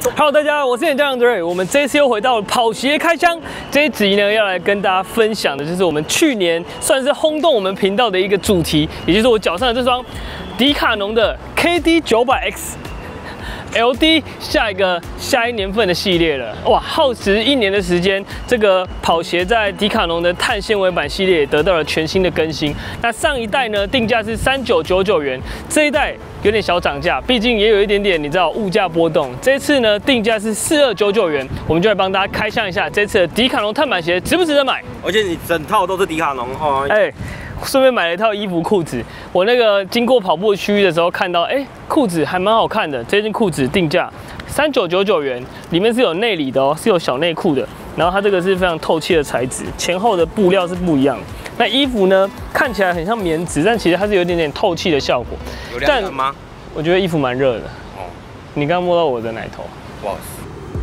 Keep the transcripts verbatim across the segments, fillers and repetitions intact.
Hello， 大家好，我是演将杨德瑞。我们这一次又回到了跑鞋开箱，这一集呢要来跟大家分享的就是我们去年算是轰动我们频道的一个主题，也就是我脚上的这双迪卡侬的 K D 九百 X。 L D 下一个下一年份的系列了，哇，耗时一年的时间，这个跑鞋在迪卡侬的碳纤维版系列也得到了全新的更新。那上一代呢，定价是三九九九元，这一代有点小涨价，毕竟也有一点点你知道物价波动。这次呢，定价是四二九九元，我们就来帮大家开箱一下这次的迪卡侬碳板鞋值不值得买？ 而且你整套都是迪卡侬哦， 哎、欸。 顺便买了一套衣服、裤子。我那个经过跑步区域的时候，看到，哎、欸，裤子还蛮好看的。这件裤子定价三九九九元，里面是有内里的哦，是有小内裤的。然后它这个是非常透气的材质，前后的布料是不一样的。那衣服呢，看起来很像棉质，但其实它是有一点点透气的效果。 有凉感吗？ 我觉得衣服蛮热的。 哦， 你刚刚摸到我的奶头， 不好意思。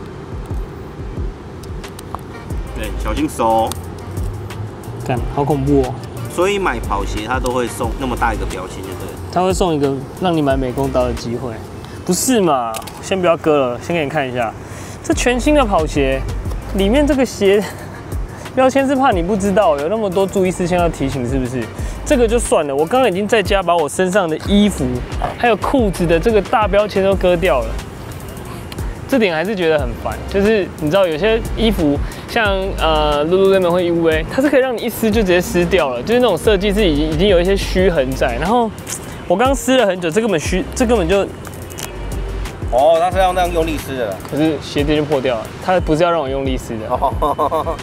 对，小心手。 干，好恐怖哦。 所以买跑鞋，它都会送那么大一个标签，就对了。 他会送一个让你买美工刀的机会，不是嘛？先不要割了，先给你看一下，这全新的跑鞋，里面这个鞋标签是怕你不知道，有那么多注意事项要提醒，是不是？这个就算了，我刚刚已经在家把我身上的衣服还有裤子的这个大标签都割掉了。 这点还是觉得很烦，就是你知道有些衣服像呃 Lululemon 或 U A， 它是可以让你一撕就直接撕掉了，就是那种设计是已经已经有一些虚痕在。然后我刚撕了很久，这根本虚，这根本就哦，它是要那样用力撕的， 可是鞋垫就破掉了，它不是要让我用力撕的。哦、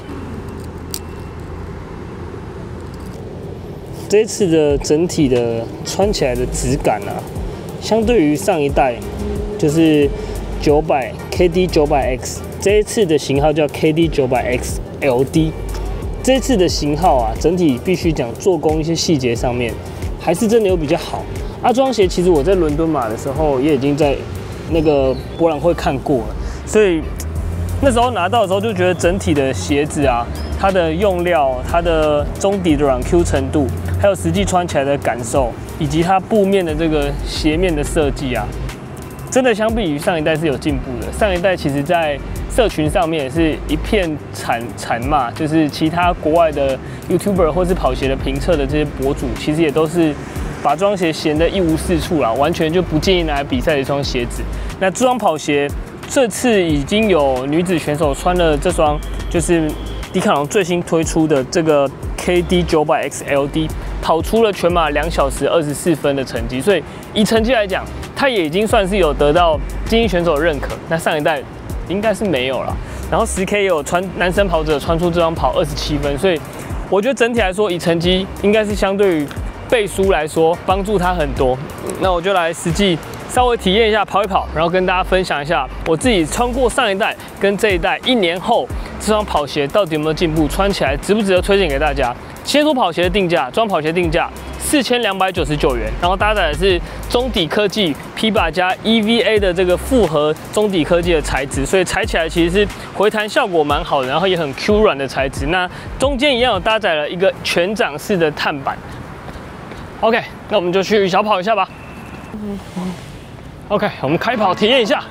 这一次的整体的穿起来的质感啊，相对于上一代就是。 九百 K D 九百 X 这一次的型号叫 K D 九百 X L D， 这一次的型号啊，整体必须讲做工一些细节上面，还是真的有比较好。啊，这双鞋其实我在伦敦买的时候也已经在那个博览会看过了，所以那时候拿到的时候就觉得整体的鞋子啊，它的用料、它的中底的软 Q 程度，还有实际穿起来的感受，以及它布面的这个鞋面的设计啊。 真的相比于上一代是有进步的。上一代其实在社群上面也是一片惨惨骂，就是其他国外的 YouTuber 或是跑鞋的评测的这些博主，其实也都是把这双鞋嫌得一无是处啦，完全就不建议拿来比赛的一双鞋子。那这双跑鞋这次已经有女子选手穿了这双，就是迪卡侬最新推出的这个 K D 九百 X L D， 跑出了全马两小时二十四分的成绩，所以以成绩来讲。 他也已经算是有得到精英选手的认可，那上一代应该是没有了。然后十 K 也有穿男生跑者穿出这双跑二十七分，所以我觉得整体来说，以成绩应该是相对于背书来说帮助他很多。那我就来实际稍微体验一下跑一跑，然后跟大家分享一下我自己穿过上一代跟这一代一年后这双跑鞋到底有没有进步，穿起来值不值得推荐给大家。先说跑鞋的定价，这双跑鞋定价。 四千两百九十九元，然后搭载的是中底科技 P 把加 E V A 的这个复合中底科技的材质，所以踩起来其实是回弹效果蛮好的，然后也很 Q 软的材质。那中间一样有搭载了一个全掌式的碳板。OK， 那我们就去小跑一下吧。OK， 我们开跑体验一下。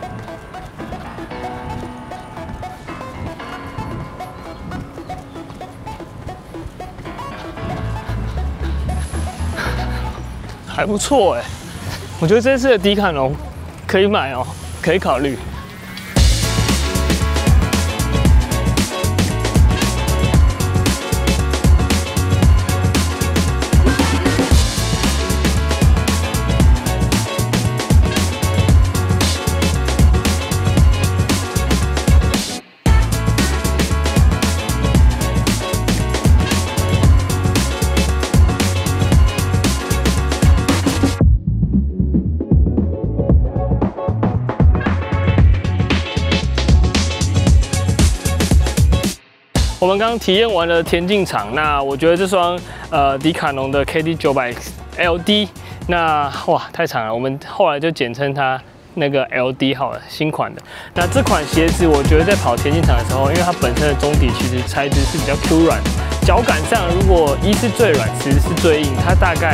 还不错哎，我觉得这次的迪卡侬可以买哦，可以考虑。我们刚刚体验完了田径场，那我觉得这双呃迪卡侬的 K D 九百 L D， 那哇太长了，我们后来就简称它那个 L D 好了，新款的。那这款鞋子我觉得在跑田径场的时候，因为它本身的中底其实材质是比较 Q 软，脚感上如果一是最软，其实是最硬，它大概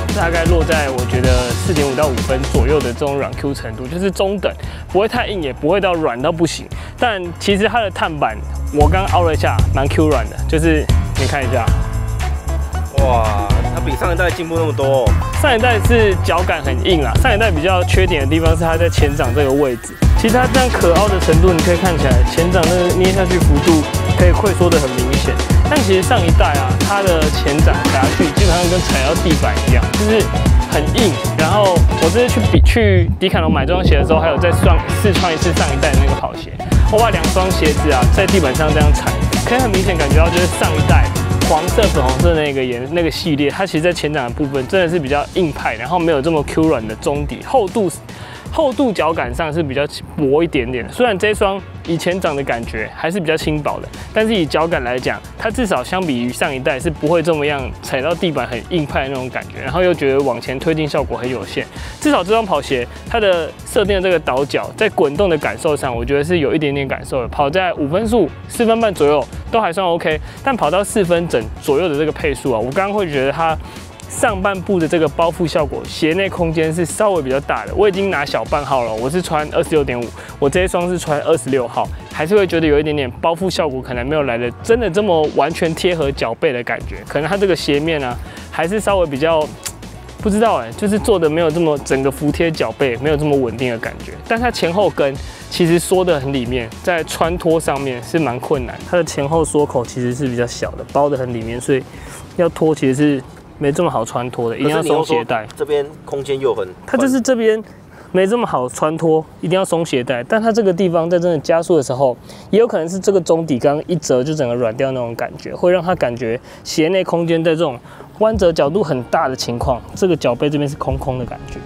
大概落在我觉得四点五到五分左右的这种软 Q 程度，就是中等，不会太硬，也不会到软到不行。但其实它的碳板，我刚凹了一下，蛮 Q 软的，就是你看一下。 哇，它比上一代进步那么多哦。 上一代是脚感很硬啦，上一代比较缺点的地方是它在前掌这个位置。其实它这样可凹的程度，你可以看起来前掌那个捏下去幅度可以溃缩的很明显。但其实上一代啊，它的前掌打下去基本上跟踩到地板一样，就是很硬。然后我这次去比去迪卡侬买这双鞋的时候，还有再算试穿一次上一代的那个跑鞋，我把两双鞋子啊在地板上这样踩，可以很明显感觉到就是上一代。 黄色、粉红色那个颜那个系列，它其实在前掌的部分真的是比较硬派，然后没有这么 Q 软的中底，厚度厚度脚感上是比较薄一点点的。虽然这双以前掌的感觉还是比较轻薄的，但是以脚感来讲，它至少相比于上一代是不会这么样踩到地板很硬派的那种感觉，然后又觉得往前推进效果很有限。至少这双跑鞋它的设定的这个倒脚在滚动的感受上，我觉得是有一点点感受的。跑在五分速四分半左右都还算 OK， 但跑到四分整左右的这个配速啊，我刚刚会觉得它。 上半部的这个包覆效果，鞋内空间是稍微比较大的。我已经拿小半号了，我是穿二十六点五，我这一双是穿二十六号，还是会觉得有一点点包覆效果，可能没有来的真的这么完全贴合脚背的感觉。可能它这个鞋面啊，还是稍微比较不知道哎，就是做的没有这么整个服贴脚背，没有这么稳定的感觉。但它前后跟其实缩得很里面，在穿脱上面是蛮困难。它的前后缩口其实是比较小的，包得很里面，所以要脱其实是。 没这么好穿脱的，一定要松鞋带。 这边空间又很， 它就是这边没这么好穿脱，一定要松鞋带。但它这个地方在真的加速的时候，也有可能是这个中底刚刚一折就整个软掉那种感觉，会让它感觉鞋内空间在这种弯折角度很大的情况，这个脚背这边是空空的感觉。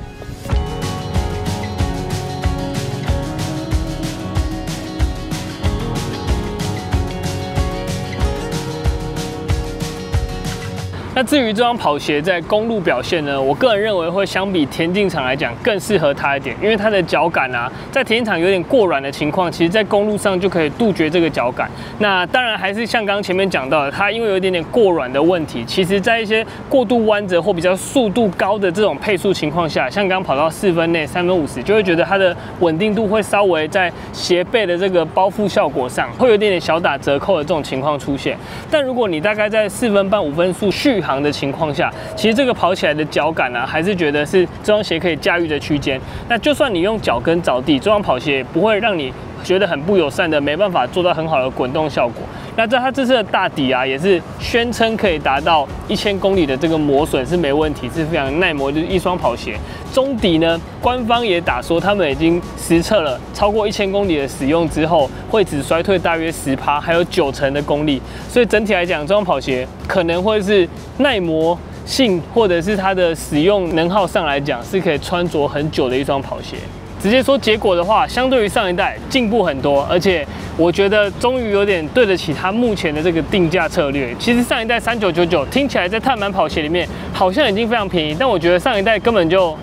那至于这双跑鞋在公路表现呢，我个人认为会相比田径场来讲更适合它一点，因为它的脚感啊，在田径场有点过软的情况，其实在公路上就可以杜绝这个脚感。那当然还是像刚刚前面讲到的，它因为有一点点过软的问题，其实在一些过度弯折或比较速度高的这种配速情况下，像刚刚跑到四分内、三分五十，就会觉得它的稳定度会稍微在鞋背的这个包覆效果上会有一点点小打折扣的这种情况出现。但如果你大概在四分半、五分速续航的情况下，其实这个跑起来的脚感啊，还是觉得是这双鞋可以驾驭的区间。那就算你用脚跟着地，这双跑鞋不会让你觉得很不友善的，没办法做到很好的滚动效果。那在它这次的大底啊，也是宣称可以达到一千公里的这个磨损是没问题，是非常耐磨的一双跑鞋。中底呢，官方也打说他们已经实测了超过一千公里的使用之后，会只衰退大约十趴，还有九成的功力。所以整体来讲，这双跑鞋可能会是耐磨性或者是它的使用能耗上来讲，是可以穿着很久的一双跑鞋。直接说结果的话，相对于上一代进步很多，而且我觉得终于有点对得起它目前的这个定价策略。其实上一代三九九九听起来在碳板跑鞋里面好像已经非常便宜，但我觉得上一代根本就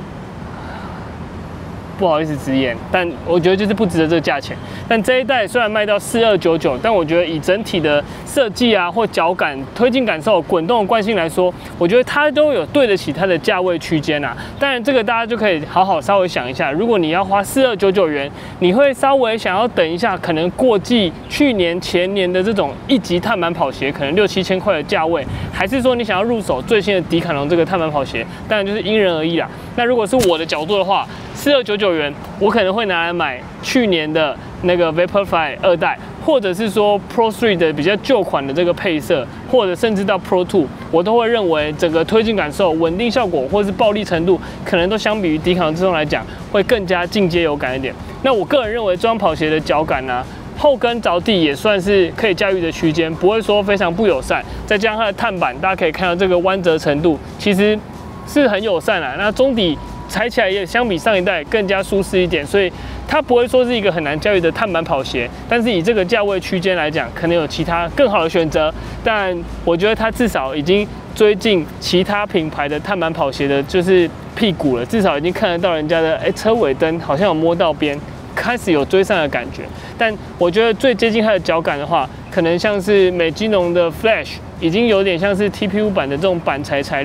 不好意思直言，但我觉得就是不值得这个价钱。但这一代虽然卖到四二九九，但我觉得以整体的设计啊或脚感、推进感受、滚动的惯性来说，我觉得它都有对得起它的价位区间啊。当然，这个大家就可以好好稍微想一下，如果你要花四二九九元，你会稍微想要等一下，可能过季去年、前年的这种一级碳板跑鞋，可能六七千块的价位，还是说你想要入手最新的迪卡侬这个碳板跑鞋？当然就是因人而异啦。那如果是我的角度的话，四二九九元，我可能会拿来买去年的那个 Vaporfly 二代，或者是说 Pro 三的比较旧款的这个配色，或者甚至到 Pro 二，我都会认为整个推进感受、稳定效果，或是暴力程度，可能都相比于迪卡侬这双来讲，会更加进阶有感一点。那我个人认为，这双跑鞋的脚感呢、啊，后跟着地也算是可以驾驭的区间，不会说非常不友善。再加上它的碳板，大家可以看到这个弯折程度，其实是很友善啦。那中底踩起来也相比上一代更加舒适一点，所以它不会说是一个很难驾驭的碳板跑鞋。但是以这个价位区间来讲，可能有其他更好的选择。但我觉得它至少已经追进其他品牌的碳板跑鞋的，就是屁股了。至少已经看得到人家的哎车尾灯好像有摸到边，开始有追上的感觉。但我觉得最接近它的脚感的话，可能像是美津浓的 Flash， 已经有点像是 T P U 版的这种板材材料。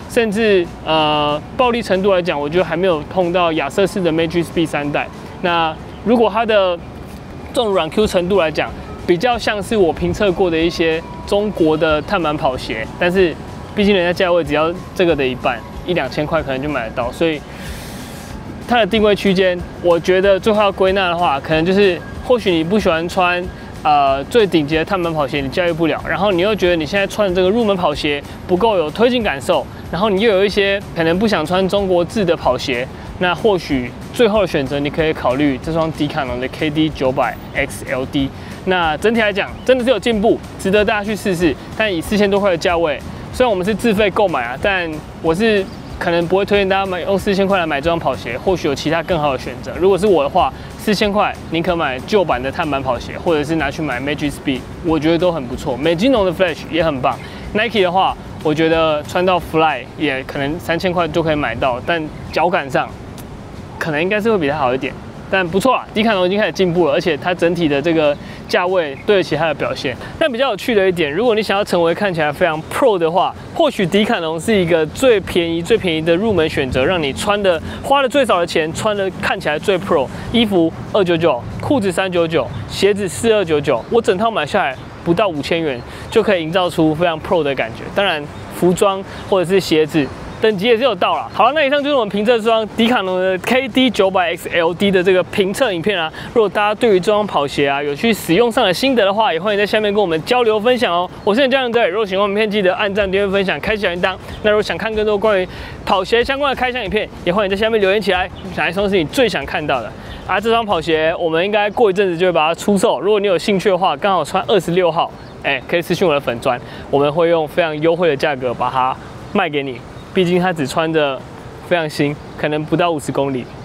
甚至呃暴力程度来讲，我觉得还没有碰到亚瑟士的 Magic Speed 三代。那如果它的这种软 Q 程度来讲，比较像是我评测过的一些中国的碳板跑鞋，但是毕竟人家价位只要这个的一半，一两千块可能就买得到，所以它的定位区间，我觉得最后要归纳的话，可能就是或许你不喜欢穿呃最顶级的碳板跑鞋，你驾驭不了，然后你又觉得你现在穿的这个入门跑鞋不够有推进感受，然后你又有一些可能不想穿中国制的跑鞋，那或许最后的选择你可以考虑这双迪卡侬的 K D 九百 X L D。那整体来讲，真的是有进步，值得大家去试试。但以四千多块的价位，虽然我们是自费购买啊，但我是可能不会推荐大家买用四千块来买这双跑鞋，或许有其他更好的选择。如果是我的话，四千块宁可买旧版的碳板跑鞋，或者是拿去买 Magic Speed， 我觉得都很不错。美津浓的 Flash 也很棒。Nike 的话，我觉得穿到 Fly 也可能三千块就可以买到，但脚感上可能应该是会比它好一点。但不错啦，迪卡侬已经开始进步了，而且它整体的这个价位对得起它的表现。但比较有趣的一点，如果你想要成为看起来非常 pro 的话，或许迪卡侬是一个最便宜、最便宜的入门选择，让你穿的花了最少的钱，穿的看起来最 pro。衣服二九九，裤子三九九，鞋子四二九九，我整套买下来不到五千元就可以营造出非常 pro 的感觉。当然，服装或者是鞋子等级也是有到了。好了，那以上就是我们评测这双迪卡侬的 K D 九百 X L D 的这个评测影片啊。如果大家对于这双跑鞋啊有去使用上的心得的话，也欢迎在下面跟我们交流分享哦。我是你家人哥，如果喜欢影片记得按赞、订阅、分享、开小铃铛。那如果想看更多关于跑鞋相关的开箱影片，也欢迎在下面留言起来，哪一双是你最想看到的？啊，这双跑鞋我们应该过一阵子就会把它出售。如果你有兴趣的话，刚好穿二十六号，哎、欸，可以私讯我的粉专，我们会用非常优惠的价格把它卖给你。毕竟它只穿着非常新，可能不到五十公里。